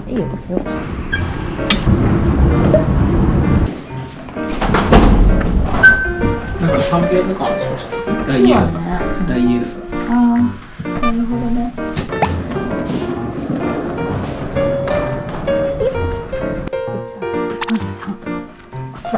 いいよ、ですよ。 だから3ページ感しました。大家だから。大家だから。 ああ、なるほどね。こっちだ。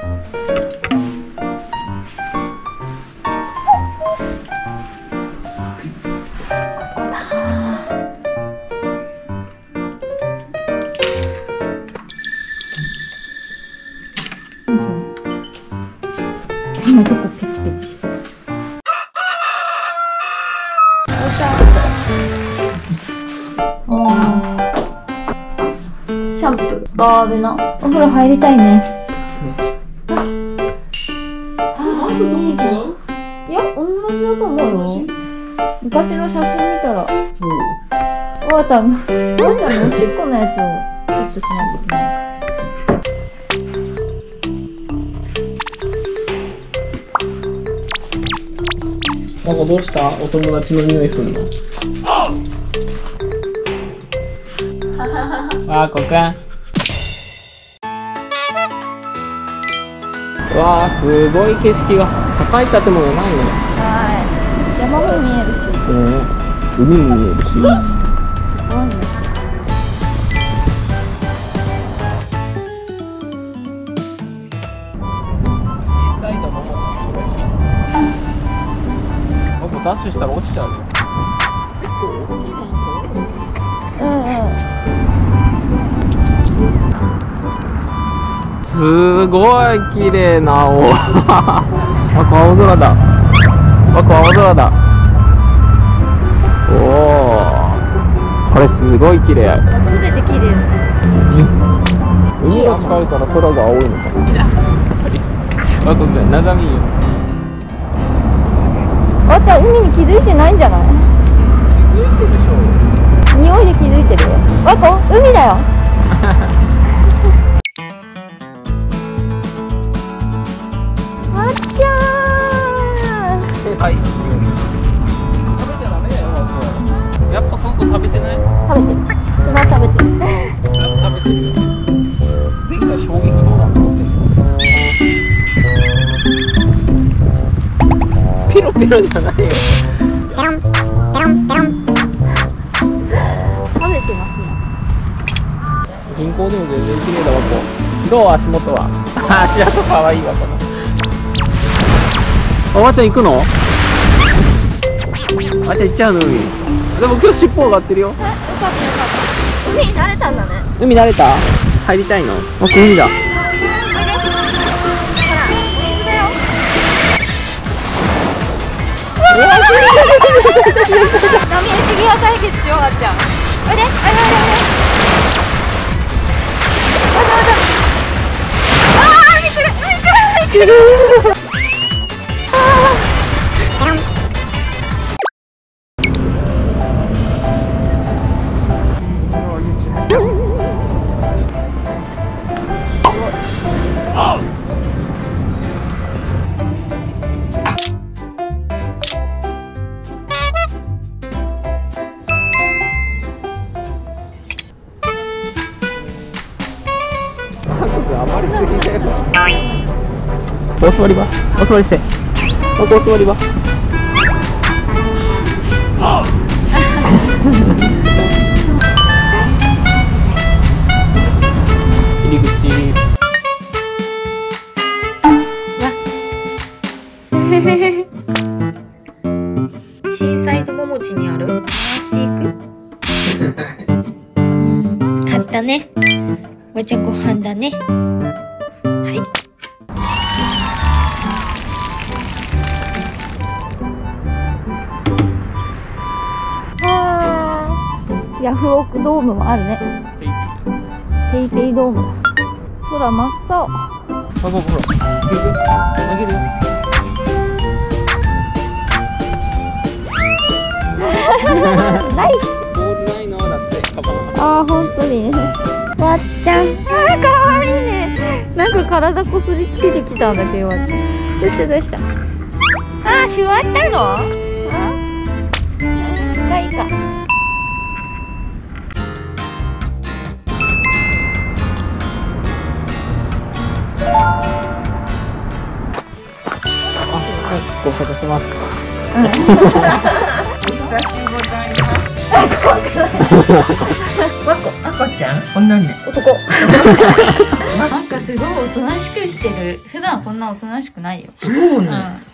今どこペチペチしてる。シャンプー、バーベナ。お風呂入りたいね。いや、同じだと思うよ。昔の写真見たら。おばたんのおしっこのやつをセットしないといけない。 なんかどうした？お友達の匂いすんの？わあ、ここか。うわあ、すごい景色が。高い建物ないね。 はい。山も見えるし。 海も見えるし。 すごいね。 ダッシュしたら落ちちゃうよ。すごい綺麗な青。あ、青空だ。あ、青空だ。おお。これすごい綺麗。 すべて綺麗。 海が近いから空が青いのかな。あ、これ眺めいいよ。 あーちゃん、海に気づいてないんじゃない？ 気づいてるでしょ。 匂いで気づいてるよ。わこ、海だよ。わっちゃーん。 はい。食べちゃダメだよ。やっぱこの子食べてない？ 食べてる。砂食べてる。 食べてるよ。前回衝撃動画撮ってる。ペロペロじゃないよ。 ペロンペロンペロン。食べてますね。 銀行でも全然綺麗だわ。こうどう？足元は。足跡可愛いわ。このおばちゃん行くの？あばちゃん行っちゃうの？海でも今日尻尾上がってるよ。 よかったよかった。海に慣れたんだね。 海慣れた？入りたいの？あ、海だ。 波打ち際対決しよう。あっちゃん、おいで、おいで、おいで、ああ、海来る、海来る。 お座りば、お座りして。お座りば。入り口。 シーサイド桃地にあるシーク。買ったね。おばちゃんご飯だね。はい。ヤフオクドームもあるね。ペイペイドームだ。空真っ青。 あ、ほら、あげるよ。 ない。 ボールないのだって。 ああ、本当に。わっちゃん。ああ、かわいいね。なんか体こすりつけてきたんだけど、わっちゃん。どうしたどうした。ああ、座ったの。あ。いいか。 ご無沙汰します。 お久しゅうございます。わこ、赤ちゃん、女ね。 男。なんかすごいおとなしくしてる。普段こんなおとなしくないよ。 そうね。 うん